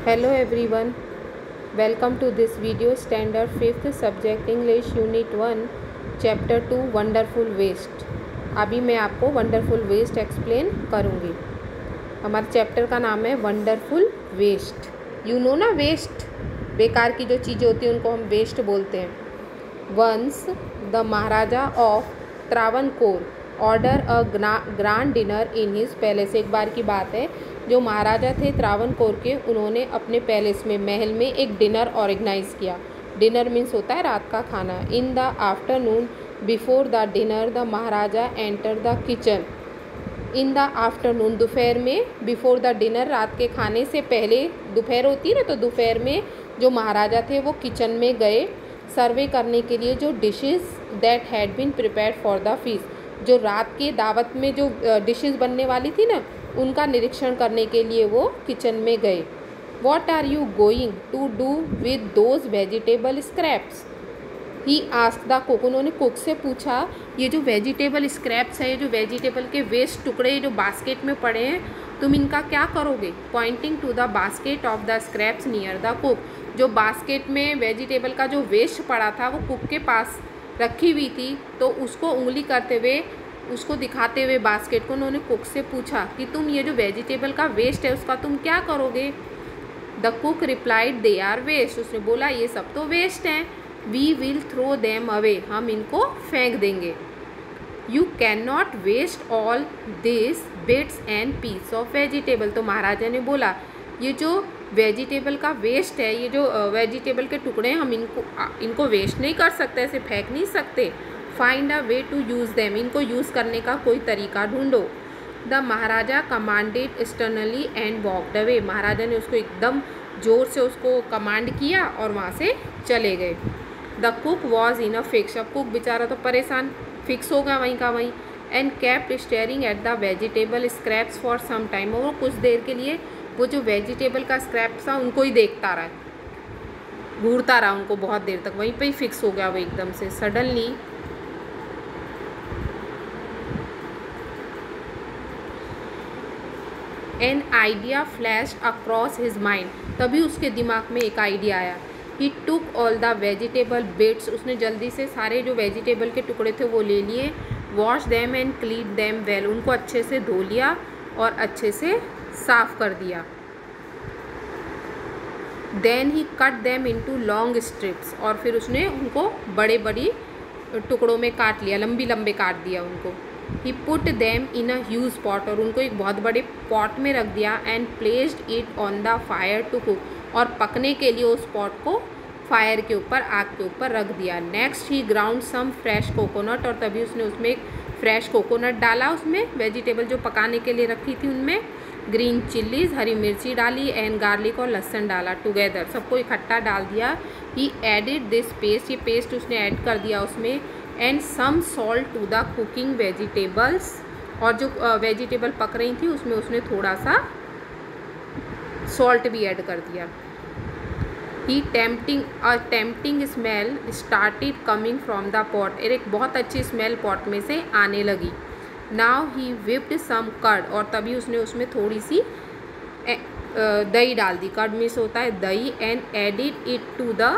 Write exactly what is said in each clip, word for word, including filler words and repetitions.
Hello everyone, welcome to this video standard fifth subject English unit one chapter two wonderful waste। अभी मैं आपको wonderful waste explain करूँगी। हमारे chapter का नाम है वंडरफुल वेस्ट। यू नो ना वेस्ट, बेकार की जो चीज़ें होती हैं उनको हम वेस्ट बोलते हैं। Once the Maharaja of Travancore order a grand dinner in his palace. एक बार की बात है, जो महाराजा थे त्रावणकोर के, उन्होंने अपने पैलेस में, महल में एक डिनर ऑर्गेनाइज़ किया। डिनर मीन्स होता है रात का खाना। In the afternoon before the dinner the Maharaja enter the kitchen. In the afternoon, दोपहर में, बिफोर द डिनर, रात के खाने से पहले दोपहर होती है ना, तो दोपहर में जो महाराजा थे वो किचन में गए सर्वे करने के लिए जो dishes that had been prepared for the feast. जो रात के दावत में जो डिशेस बनने वाली थी ना, उनका निरीक्षण करने के लिए वो किचन में गए। What are you going to do with those vegetable scraps, he asked the cook. उन्होंने कुक से पूछा, ये जो वेजिटेबल स्क्रैप्स है, ये जो वेजिटेबल के वेस्ट टुकड़े जो बास्केट में पड़े हैं, तुम इनका क्या करोगे? Pointing to the basket of the scraps near the cook. जो बास्केट में वेजिटेबल का जो वेस्ट पड़ा था वो कुक के पास रखी हुई थी, तो उसको उंगली करते हुए, उसको दिखाते हुए बास्केट को, उन्होंने कुक से पूछा कि तुम ये जो वेजिटेबल का वेस्ट है उसका तुम क्या करोगे? The cook replied they are waste. उसने बोला ये सब तो वेस्ट हैं। We will throw them away, हम इनको फेंक देंगे। You can not waste all this bits and piece of vegetable. तो महाराजा ने बोला ये जो वेजिटेबल का वेस्ट है, ये जो वेजिटेबल के टुकड़े हैं, हम इनको इनको वेस्ट नहीं कर सकते, ऐसे फेंक नहीं सकते। Find a way to use them, इनको यूज़ करने का कोई तरीका ढूंढो। The Maharaja commanded sternly and walked away. Maharaja ने उसको एकदम ज़ोर से उसको कमांड किया और वहाँ से चले गए। The cook was in a fix. अब कुक बेचारा तो परेशान, फिक्स हो गया वहीं का वहीं। And kept staring at the vegetable scraps for some time. और वो कुछ देर के लिए वो जो वेजिटेबल का स्क्रैप्स था उनको ही देखता रहा, घूरता रहा उनको बहुत देर तक, वहीं पे ही फिक्स हो गया वो एकदम से। Suddenly an idea flash across his mind. तभी उसके दिमाग में एक आइडिया आया। He took all the vegetable bits. उसने जल्दी से सारे जो वेजिटेबल के टुकड़े थे वो ले लिए। Wash them and clean them well. उनको अच्छे से धो लिया और अच्छे से साफ कर दिया। Then he cut them into long strips. और फिर उसने उनको बड़े बड़ी टुकड़ों में काट लिया, लंबी लंबे काट दिया उनको। He put them in a huge pot. और उनको एक बहुत बड़े पॉट में रख दिया। And placed it on the fire to cook. और पकने के लिए उस पॉट को फायर के ऊपर, आग के ऊपर रख दिया। Next he ground some fresh coconut. और तभी उसने उसमें एक फ्रेश कोकोनट डाला, उसमें वेजिटेबल जो पकाने के लिए रखी थी उनमें। ग्रीन चिल्लीज, हरी मिर्ची डाली। एंड गार्लिक और लहसुन डाला टुगेदर, सबको इकट्ठा डाल दिया। He added this paste. ये पेस्ट उसने ऐड कर दिया उसमें। And some salt to the cooking vegetables. और जो वेजिटेबल uh, पक रही थी उसमें उसने थोड़ा सा सॉल्ट भी ऐड कर दिया। He tempting a tempting smell started coming from the pot. एक बहुत अच्छी स्मेल पॉट में से आने लगी। Now he whipped some curd. और तभी उसने उसमें थोड़ी सी दही डाल दी। कर्ड मिस होता है दही। And added it to the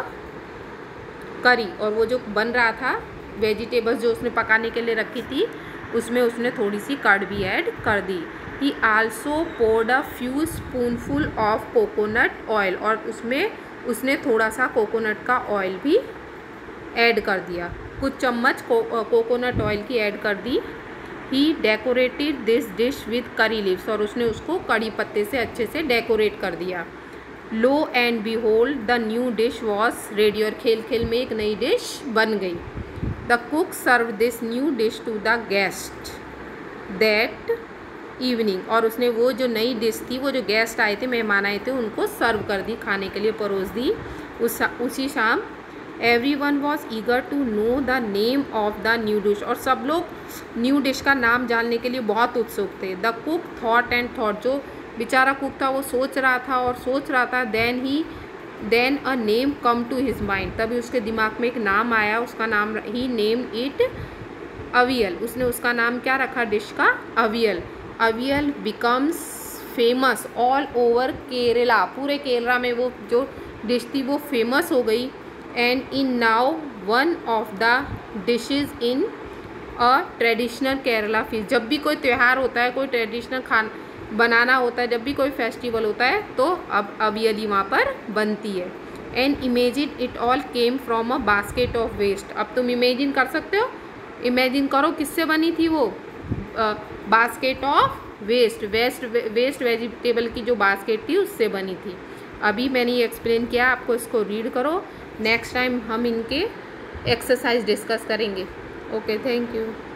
curry. और वो जो बन रहा था वेजिटेबल्स जो उसने पकाने के लिए रखी थी उसमें उसने थोड़ी सी कर्ड भी ऐड कर दी। He also poured a few spoonful of coconut oil. और उसमें उसने थोड़ा सा कोकोनट का ऑयल भी ऐड कर दिया, कुछ चम्मच को, कोकोनट ऑयल की ऐड कर दी। He decorated this dish with curry leaves. और उसने उसको कड़ी पत्ते से अच्छे से डेकोरेट कर दिया। Lo and behold the new dish was ready. और खेल खेल में एक नई डिश बन गई। The cook serve this new dish to the guest that evening. और उसने वो जो नई डिश थी, वो जो गेस्ट आए थे, मेहमान आए थे, उनको सर्व कर दी, खाने के लिए परोस दी उस उसी शाम। Everyone was eager to know the name of the new dish. और सब लोग न्यू डिश का नाम जानने के लिए बहुत उत्सुक थे। The cook thought and thought. जो बेचारा कुक था वो सोच रहा था और सोच रहा था। Then he then a name come to his mind. तभी उसके दिमाग में एक नाम आया। उसका नाम, ही नेम इट अवियल। उसने उसका नाम क्या रखा डिश का? Avial. Avial becomes famous all over Kerala, पूरे केरला में वो जो डिश थी वो फेमस हो गई। And in now one of the dishes in a traditional Kerala feast, जब भी कोई त्यौहार होता है, कोई ट्रेडिशनल खान बनाना होता है, जब भी कोई फेस्टिवल होता है तो अब अवियली वहाँ पर बनती है। And imagine it all came from a basket of waste, अब तुम इमेजिन कर सकते हो, इमेजिन करो किससे बनी थी वो, basket of waste, waste waste vegetable की जो बास्केट थी उससे बनी थी। अभी मैंने ये एक्सप्लेन किया, आपको इसको रीड करो, नेक्स्ट टाइम हम इनके एक्सरसाइज डिस्कस करेंगे। Okay, thank you.